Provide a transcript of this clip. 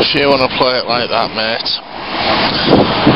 if you want to play it like that, mate.